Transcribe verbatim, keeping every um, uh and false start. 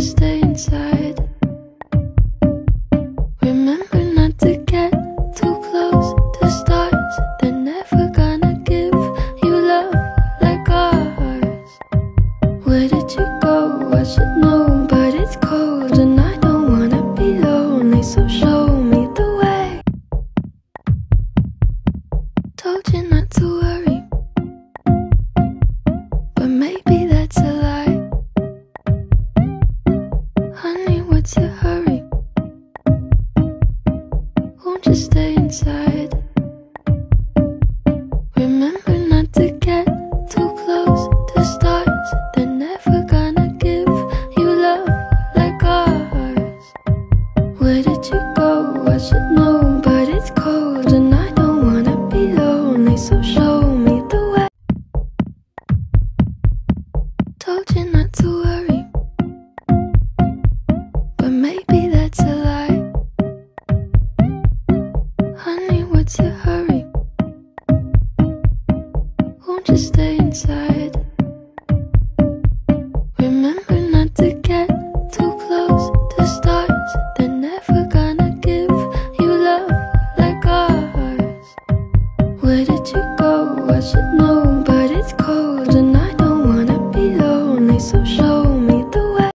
just stay inside. Remember not to get too close to stars. They're never gonna give you love like ours. Where did you go? I should know, but it's cold and I don't wanna be lonely, so show me the way. Told you not to worry, but maybe that's a lie. Honey, what's your hurry? Won't you stay inside? Remember not to get too close to stars. They're never gonna give you love like ours. Where did you go? I should know, but it's cold and I don't wanna be lonely, so show me the way. Told you not to worry, but maybe that's a lie. Honey, what's your hurry?